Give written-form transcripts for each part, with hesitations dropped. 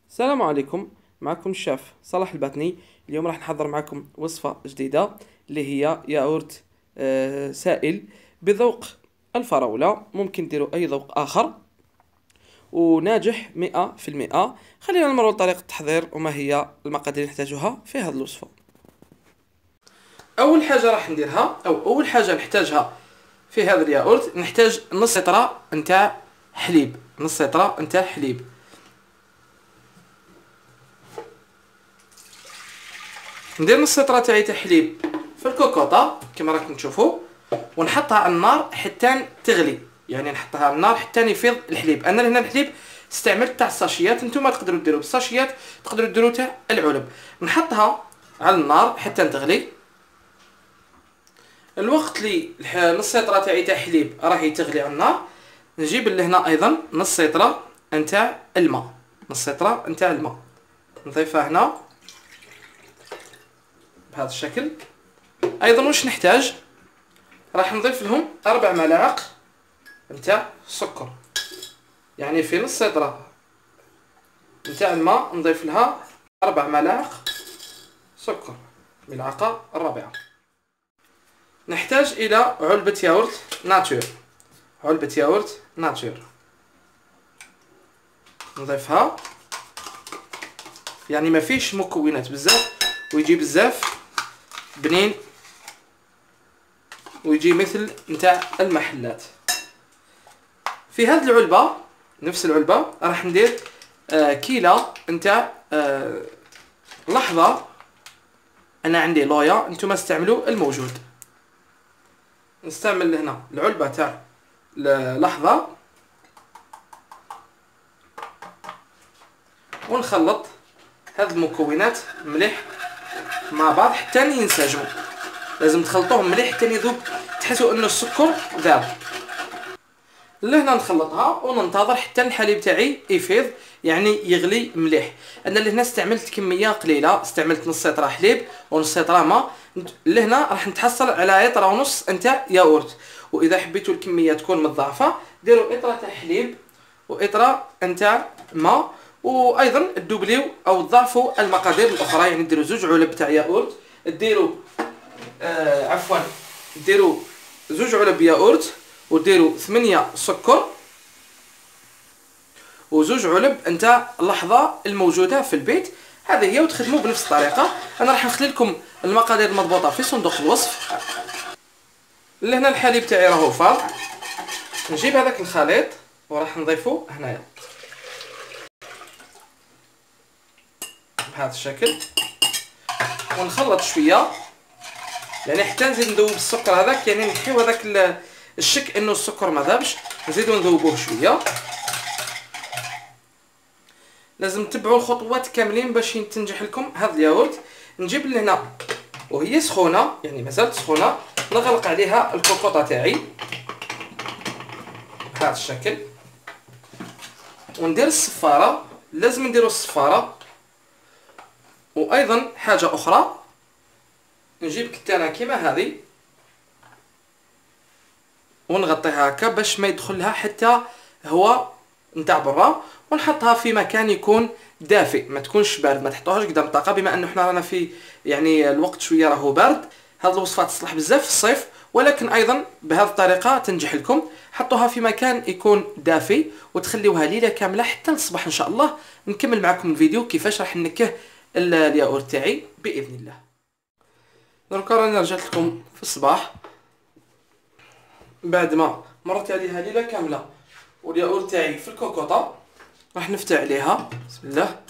السلام عليكم. معكم الشيف صلاح الباتني. اليوم راح نحضر معكم وصفة جديدة اللي هي ياغورت سائل بذوق الفراولة. ممكن ديروا أي ذوق آخر وناجح 100%. خلينا نمروا لطريقة التحضير وما هي المقادير اللي نحتاجها في هذه الوصفة. أول حاجة راح نديرها أو أول حاجة نحتاجها في هذا الياغورت، نحتاج نص لتر نتاع حليب. نص لتر نتاع حليب. ندير نص لتر تاع حليب في الكوكوطه كما راكم تشوفوا، ونحطها على النار حتى تغلي، يعني نحطها على النار حتى يفيض الحليب. انا هنا الحليب استعملت تاع الساشيات، نتوما تقدروا ديروا بالساشيات، تقدروا ديروا تاع العلب. نحطها على النار حتى تغلي. الوقت اللي نص لتر تاع حليب راهي تغلي على النار، نجيب لهنا ايضا نص لتر نتاع الماء. نص لتر نتاع الماء نضيفها هنا بهذا الشكل. ايضا واش نحتاج؟ راح نضيف لهم 4 ملاعق نتاع سكر، يعني في نص لتر نتاع الماء نضيف لها 4 ملاعق سكر، ملعقة الرابعة. نحتاج الى علبة ياغورت ناتور. علبة ياغورت ناتور نضيفها، يعني ما فيش مكونات بزاف ويجي بزاف بنين ويجي مثل نتاع المحلات. في هذه العلبة، نفس العلبة، راح ندير كيلة نتاع لحظة. انا عندي لويا، نتوما استعملوا الموجود. نستعمل هنا العلبة تاع لحظة ونخلط هذه المكونات مليح مع بعض حتى ينسجموا. لازم تخلطوهم مليح حتى يذوب، تحسوا انه السكر ذاب. لهنا نخلطها وننتظر حتى الحليب تاعي يفيض، يعني يغلي مليح. انا لهنا استعملت كميه قليله، استعملت نص لتر حليب ونص لتر ماء. لهنا راح نتحصل على لتر ونص نتاع ياغورت. واذا حبيتوا الكميه تكون متضاعفه ديروا لتر تاع حليب ولتر نتاع ماء، وايضا تدوبليو او تضاعفوا المقادير الاخرى، يعني ديروا 2 علب تاع ياغورت، ديروا ديروا 2 علب ياغورت، وديروا 8 سكر، و2 علب نتاع اللحظه الموجوده في البيت. هذه هي، وتخدموا بنفس الطريقه. انا راح نخلي لكم المقادير المضبوطه في صندوق الوصف. لهنا الحليب تاعي راهو فاض، نجيب هذاك الخليط وراح نضيفه هنايا بهذا الشكل، ونخلط شويه، يعني حتى نزيد نذوب السكر هذاك، يعني نحيو هذاك الشك انه السكر ما ذابش، نزيدو نذوبوه شويه. لازم تتبعوا الخطوات كاملين باش تنجح لكم هذا الياغورت. نجيب لهنا وهي سخونه، يعني مازالت سخونه، نغلق عليها الكوكوطه تاعي بهذا الشكل، وندير الصفاره. لازم نديروا الصفاره. وايضا حاجه اخرى، نجيب كتانه كيما هذه ونغطيها هكا باش ما يدخل لها حتى هواء نتاع برا، ونحطها في مكان يكون دافئ، ما تكونش بارد. ما تحطوهاش قدام الطاقه، بما انه حنا رانا في يعني الوقت شويه راهو بارد. هذه الوصفه تصلح بزاف في الصيف، ولكن ايضا بهذه الطريقه تنجح لكم. حطوها في مكان يكون دافئ وتخليوها ليله كامله حتى الصباح ان شاء الله. نكمل معكم الفيديو كيفاش راح نكه الياغورت تاعي باذن الله. دركا راني رجعت لكم في الصباح بعد ما مرت عليها ليله كامله، والياغورت تاعي في الكوكوطه. راح نفتح عليها بسم الله.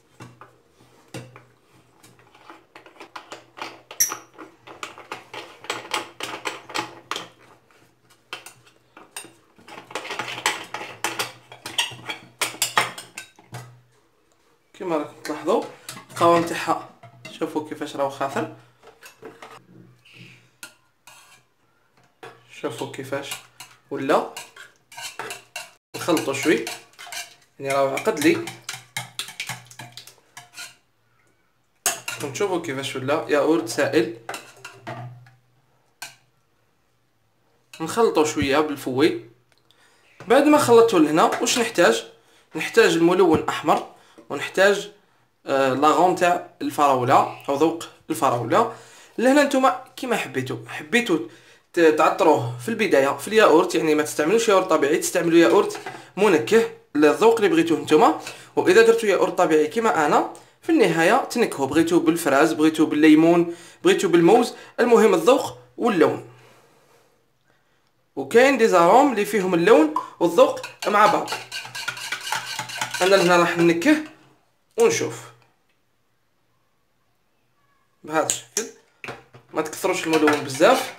كما راكم تلاحظوا القوام تاعها، شوفوا كيفاش راهو خاثر، شوفوا كيفاش ولا. نخلطوا شوي، يعني راهو عقد لي، ونشوفوا كيفاش ولا ياغورت سائل. نخلطوا شويه بالفوي. بعد ما خلطته لهنا واش نحتاج؟ نحتاج الملون احمر، ونحتاج لاغون تاع الفراوله او ذوق الفراوله. لهنا نتوما كيما حبيتو تعطروه في البدايه في الياغورت، يعني ما تستعملوش ياغورت طبيعي، تستعملوا ياغورت منكه للذوق اللي بغيتوه نتوما. واذا درتو ياغورت طبيعي كيما انا في النهايه تنكهو، بغيتو بالفراز، بغيتو بالليمون، بغيتو بالموز، المهم الذوق واللون. وكاين دي زاروم اللي فيهم اللون والذوق مع بعض. انا هنا راح ننكه ونشوف بهذا الشكل، ما تكثروش الملون بزاف.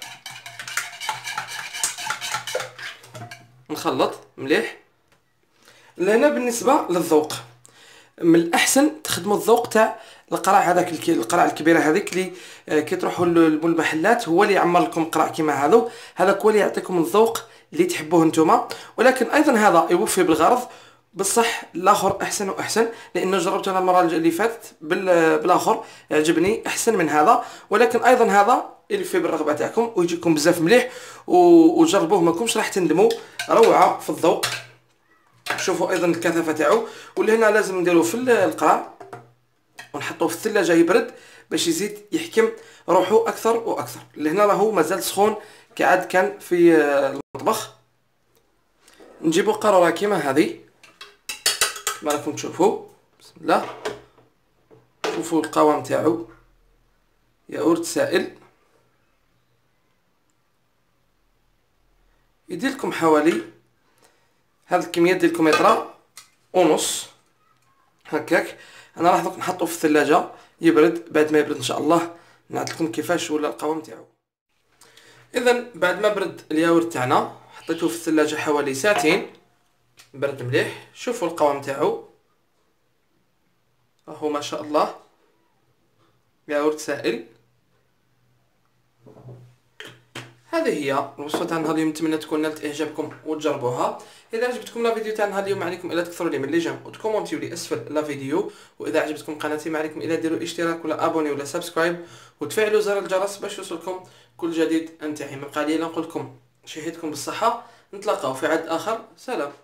نخلط مليح. لهنا بالنسبه للذوق من الاحسن تخدموا الذوق تاع القرع، هذاك القرع الكبيره هذيك اللي كي تروحوا للمحلات هو اللي يعمر لكم قرع كيما هذاك هو اللي يعطيكم الذوق اللي تحبوه نتوما. ولكن ايضا هذا يوفي بالغرض، بصح الاخر احسن واحسن، لانه جربت انا المره اللي فاتت بالاخر عجبني احسن من هذا. ولكن ايضا هذا يلفي بالرغبه تاعكم ويجيكم بزاف مليح، وجربوه ماكمش راح تندموا. روعه في الذوق. شوفوا ايضا الكثافه تاعو. ولهنا لازم نديروه في القرع ونحطوه في الثلاجه يبرد باش يزيد يحكم روحه اكثر واكثر. لهنا راهو مازال سخون كعاد كان في المطبخ. نجيبو قاروره كيما هذه كما راكم تشوفوا. بسم الله. شوفوا القوام تاعو، ياغورت سائل. يديلكم حوالي هذه الكميه ديالكم لتر ونص هكاك. انا راح دوك نحطو في الثلاجه يبرد. بعد ما يبرد ان شاء الله نعطيكم كيفاش ولا القوام تاعو. اذا بعد ما برد الياغورت تاعنا حطيتوه في الثلاجه حوالي ساعتين، برد مليح. شوفوا القوام تاعو راهو ما شاء الله ياغورت سائل. هذه هي الوصفه تاع نهار اليوم، نتمنى تكون نالت اعجابكم وتجربوها. اذا عجبتكم لا فيديو تاع نهار اليوم ما عليكم الا تكثروا لي من لي جيم وتكومونتيو لي اسفل لا فيديو. واذا عجبتكم قناتي ما عليكم الا ديروا اشتراك ولا ابوني ولا سبسكرايب وتفعلوا زر الجرس باش يوصلكم كل جديد. انتهي. ما بقى لي الا نقول لكم شهيتكم بالصحه. نتلاقاو في عد اخر. سلام.